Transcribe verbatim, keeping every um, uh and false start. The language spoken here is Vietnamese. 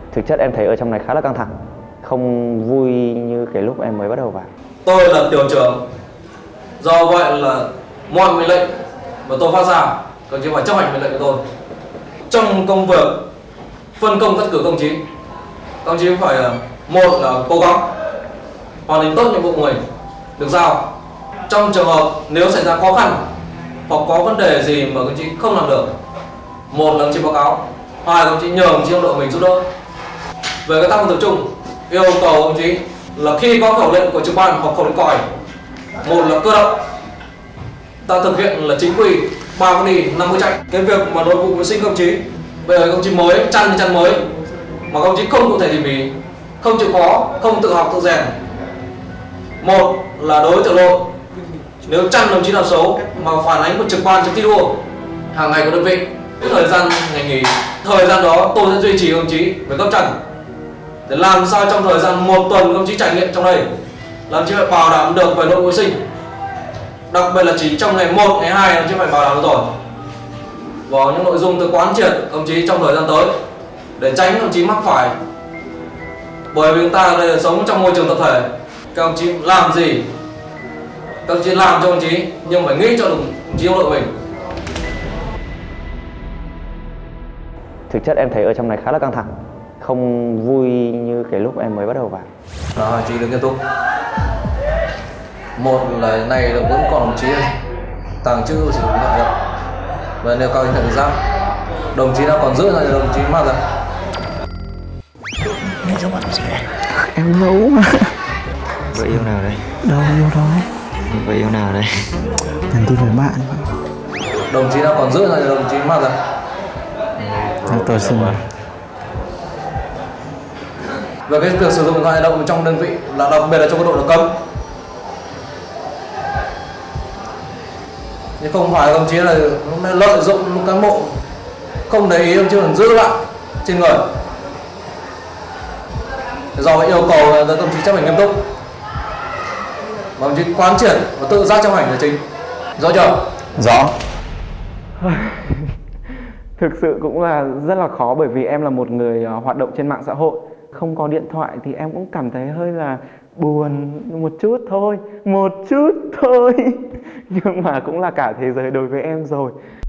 Thực chất em thấy ở trong này khá là căng thẳng, không vui như cái lúc em mới bắt đầu vào. Tôi là tiểu trưởng, do vậy là mọi mệnh lệnh mà tôi phát ra, các chỉ phải chấp hành mệnh lệnh của tôi. Trong công việc phân công cắt cử công chí, các chí phải một là cố gắng hoàn thành tốt nhiệm vụ của mình được giao. Trong trường hợp nếu xảy ra khó khăn hoặc có vấn đề gì mà các chí không làm được, một là các chí báo cáo, hai là các chí nhờ các chí đồng đội mình giúp đỡ. Về cái tác phong tập trung, yêu cầu ông chí là khi có khẩu lệnh của trực ban hoặc khẩu lệnh còi, một là cơ động, ta thực hiện là chính quy, ba có đi, năm có chạy. Cái việc mà đội vụ vệ sinh công chí, bây giờ công chí mới chăn chăn mới mà công chí không cụ thể tỉ mỉ, không chịu khó, không tự học tự rèn, một là đối với tiểu đội, nếu chăn đồng chí làm xấu mà phản ánh của trực ban trực thi đua hàng ngày của đơn vị, cái thời gian ngày nghỉ, thời gian đó tôi sẽ duy trì công chí về cấp chăn để làm sao trong thời gian một tuần công chí trải nghiệm trong đây làm chí phải bảo đảm được về nội vệ sinh, đặc biệt là chỉ trong ngày một, ngày hai chứ phải bảo đảm được rồi. Và những nội dung tôi quán triệt công chí trong thời gian tới để tránh công chí mắc phải, bởi vì chúng ta đây là sống trong môi trường tập thể, các công chí làm gì các công chí làm cho công chí nhưng phải nghĩ cho đồng chí đồng đội mình. Thực chất em thấy ở trong này khá là căng thẳng, không vui như cái lúc em mới bắt đầu vào. Đó, chị đừng nghiêm túc. Một là này là vẫn còn đồng chí tàng trữ sử dụng điện thoại đâu, và nêu cao tinh thần tự giác. Đồng chí nào còn giữ lại đồng chí mang ra. Em giấu bạn gì đây? Em giấu mà. Vợ yêu nào đây? Đâu yêu đâu. Vợ yêu nào đây? Nhắn tin với bạn. Đồng chí nào còn giữ lại đồng chí mang ra. Em tôi xin. Về cái việc sử dụng điện thoại di động trong đơn vị là đặc biệt là trong quân đội là cấm. Nhưng không phải đồng chí là lợi dụng lúc cán bộ không để ý, đồng chí còn giữ lại trên người. Do vậy yêu cầu là đồng chí chấp hành nghiêm túc và đồng chí quán triệt và tự giác chấp hành là chính. Rõ chưa? Rõ. Thực sự cũng là rất là khó, bởi vì em là một người hoạt động trên mạng xã hội, không có điện thoại thì em cũng cảm thấy hơi là buồn một chút thôi, một chút thôi. Nhưng mà cũng là cả thế giới đối với em rồi.